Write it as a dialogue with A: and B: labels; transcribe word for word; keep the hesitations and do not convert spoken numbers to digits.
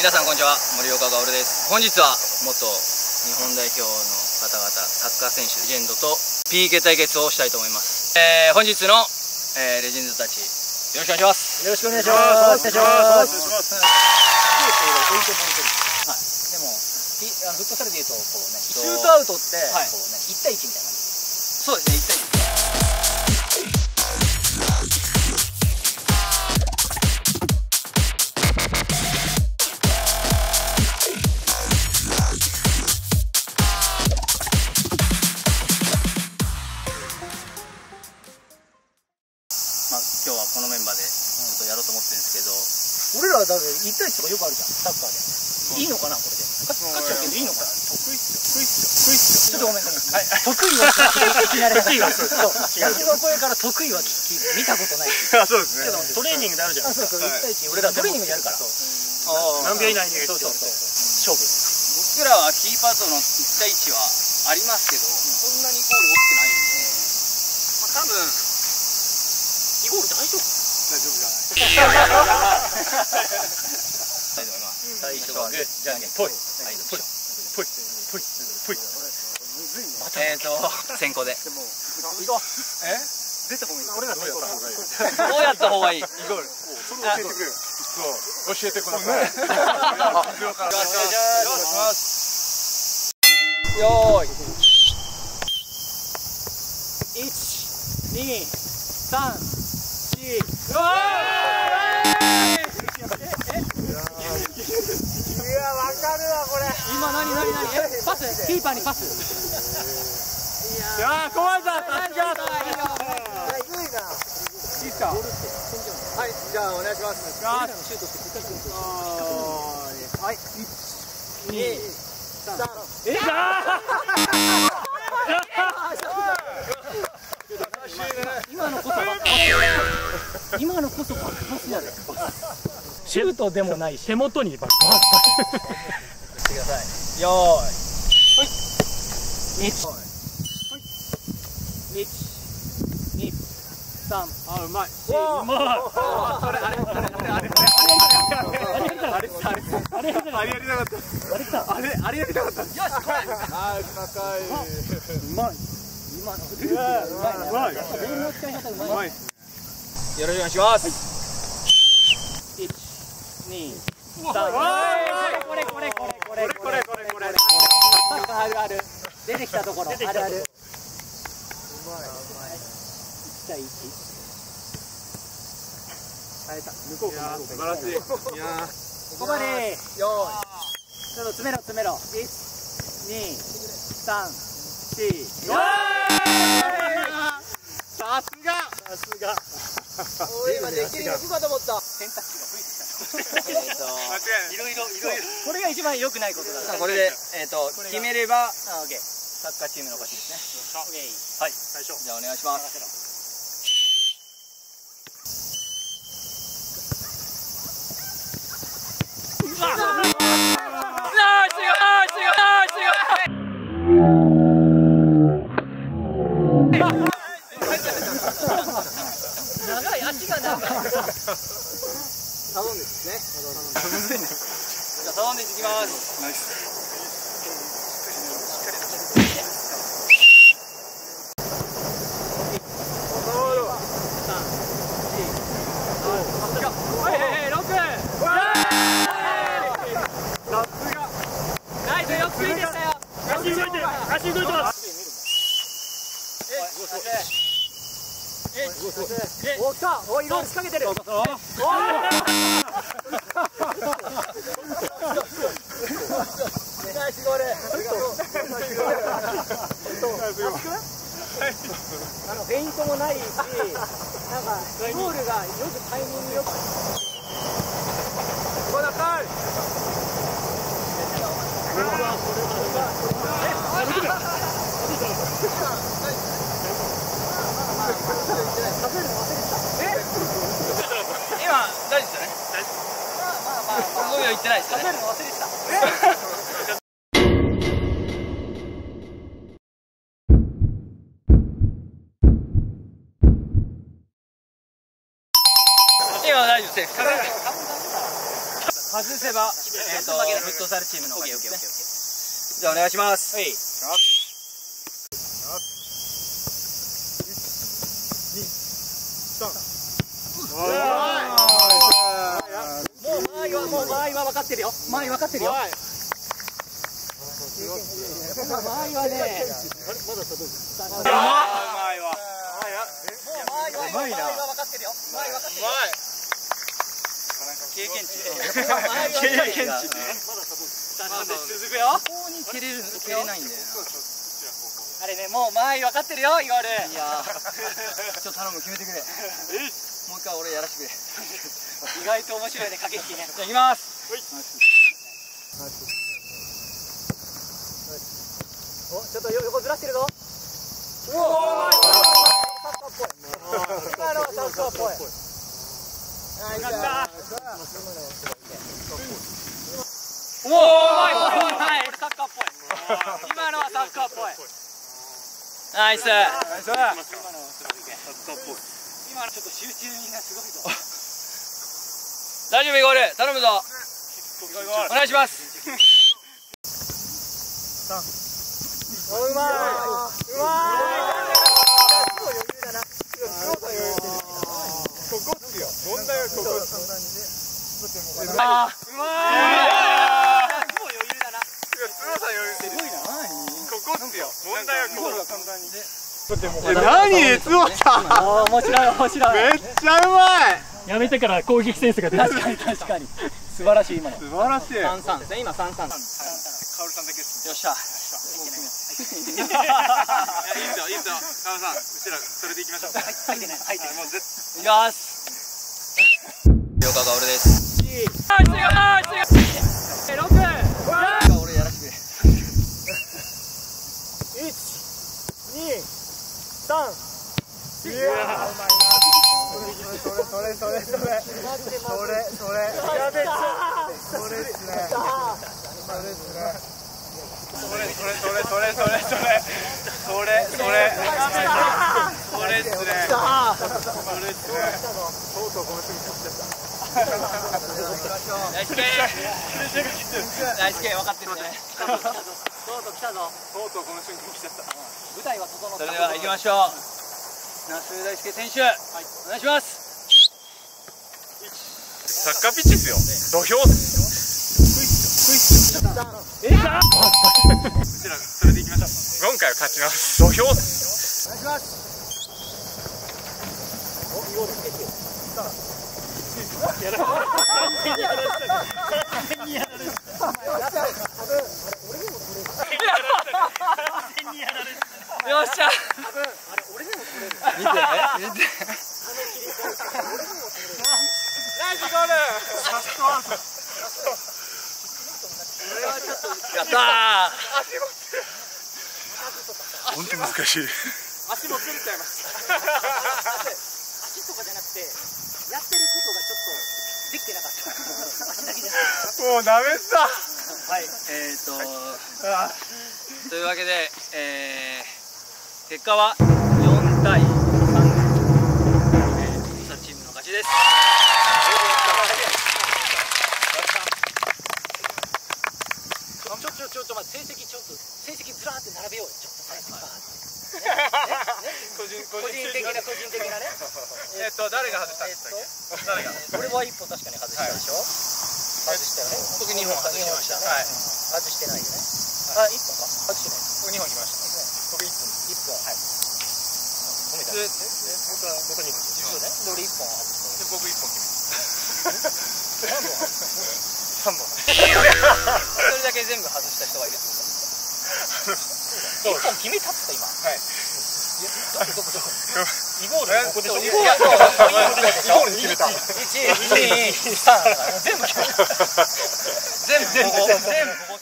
A: 皆さんこんにちは、森岡薫です。本日は元日本代表の方々、サッカー選手レジェンドと ピーケー 対決をしたいと思います。えー、本日の、えー、レジェンドたち、よろしくお願いします。よろしくお願いします。お願いします。はい、でもあのフットサルでいうとこうね、シュートアウトってこうね、いち対いちみたいな感じ。そうですね、いち対いち。今日はこのメンバーでちょっとやろうと思ってるんですけど、俺らはだっていち対いちとかよくあるじゃん、サッカーで。いいのかなこれで。勝っちゃうけどいいのかな。得意っすよ、得意っすよ、得意っすよ。ちょっとごめんなさい。得意は聞き慣れなかった。そう、役の声から得意は見たことない。あ、そうですね。トレーニングであるじゃん。そうそう、いち対いち俺らトレーニングでやるから。何秒以内にそうそうそう勝負。僕らはキーパーとのいち対いちはありますけど、そんなにゴール多くないんで、まあ多分にゴール大丈夫？大丈夫じゃない。最初はグー、じゃんけんぽい。はい、ぽい。ぽい。ぽい。ぽい。えっと、先行で。え？出た方がいい。俺ら先行だ方がいい。どうやった方がいい？イゴール。それ教えてくれよ。そう、教えてください。よろしくお願いします。よーい。いち、に、さん、よーい。いや、わかるわこれ。今何何何？え、パス？キーパーにパス。いやー、怖いぞ。さすが。いいな。いいっすか。はい、じゃあお願いします。はい。一、二、三。え？今のこそ今のこそ爆発やで。シュートでもないし手元に爆発してください。よーい。いち、に、に、さん。あ、うまい。うまい。あれあれあれあれあれあれあれあれあれあれやりたかった。あれあれやりたかった。よし、これ。あー、うまかい。うまい。今のうまい。ボールの使い方うまい。よろしくお願いします。いち、に、さん。これこれこれこれこれこれこれ。あるある。出てきたところ。あるある。うまい。いち対いち。変えた。向こうから素晴らしい。いやー。ここまで。よーい。ちょっと詰めろ詰めろ。いち、に、さん、し。よーい。さすが。さすが。今できるよくかと思った。選択肢が増えてきた。いろいろいろいろ。これが一番良くないことだから。これでえっと決めればオッケー。サッカーチームの勝ちですね。はい。じゃあお願いします。うわ。ああ違う違う違う。長い足が長い。頼んでですね。じゃあ頼んでいきます。ナイス。お来た。おいろいろ仕掛けてる。おナイスゴール。あのフェイントもないし、なんかゴールがよくタイミングよく。ごめんなさい。今大丈夫ですよね。まあまあまあごびょういってないですよね。食べるの忘れてた。今大丈夫です。 外せばえっとフットサルチームの勝ちですね。
B: じゃあお願いします。
A: はい。もう間合いはもう間合いは分かってるよ。間合い分かってるよ。間合いはね。まだ届く。間合いは。うまいな。間合いは分かってるよ。間合い分かってるよ。経験値。経験値。続くよ。ここに蹴れる蹴れないんだよな。あれね、もう間合い分かってるよ、イゴール。いやちょっと頼む、決めてくれ。もう一回俺やらせてくれ。意外と面白いね、駆け引きね。じゃあ行きます。お、ちょっと横ずらしてるぞ。おお、今のはサッカーっぽい。ナイス。おお、うまい、うまい、サッカーっぽい。今のはサッカーっぽい。ナイス。ナイス。今のはすごいね。サッカーっぽい。今のちょっと集中みんなすごいぞ。大丈夫、イゴール、頼むぞ。お願いします。うまい。うまい。ここっすよ。問題はここ。ああ、うまい。もう余裕だな。つばさん余裕。すごいな。ここっすよ。問題はここが簡単にね。
C: 何つばさん。
A: ああ、面白い面白い。
C: めっちゃうまい。
D: やめてから攻撃センスが出て
A: 確かに確かに。素晴らしい今の。
C: 素晴らしい。
A: 三三ですね。今三三。カオルさんだけです。よっしゃ。いいですよいいですよ。カオルさん、うちらそれでいきましょう。入ってない入ってない。もう絶対。いきます。
B: 両川薫です。
A: あ、違うあ、違う。え、六。俺やらせてくれ。一、二、三。いやー、うまいな。それそれそれそれそれそれそれやべっそれですね。それですね。それそれそれそれそれそれそれそれそれそれですね。それですね。とうとうこの瞬間来ちゃった。ナイスケー。ナイスケー分かってるね。とうとう来たぞ。とうとうこの瞬間来ちゃった。舞台は整った。それでは行きましょう。那須大輔選手、はい、お願いします。
C: サッカーピッチですよ。土俵っす。
A: えー、うち
C: らそれでいきましょう。今回は勝ちます。土俵っす。
A: お願いします。お、イゴールつけてよ。やられた。完全にやられた。完全にやられた。よっしゃ。見て、見て。ナイスゴール。やったー。
C: 本当難しい。
A: 足もつれちゃいました。足とかじゃなくて、やってることがちょっとできてなかった。足だけです。
C: もうダメだ。
A: はい、えーと、というわけで、えー、結果はよんたいさんで、えー、フットサルチームの勝ちです。ちょちょちょちょ待って、成績ちょっと成績ずらーって並べようよ。ちょっと成績バーって。個人個人的な個人的なね。
C: えっと誰が外したんですか。誰が。
A: 俺は一本確かに外したでしょ。外したよね。
B: 僕二本外しました。
A: はい。外してないよね。あ、一本か。外してない。
C: 僕二本来ました。僕一本。
A: 一本、はい。褒めた。僕は僕二本。そうね。で俺一本外した。
C: で僕一本決めた。
A: 何本？
C: 三本。
A: 一人だけ全部外した人がいるってこと。一本決めたって今。
C: はい。
A: どこどこどこ。イゴールここでしょ。イゴール。イ
C: ゴール決めた。
A: 一、二、三。全部決めた。全部全部全部。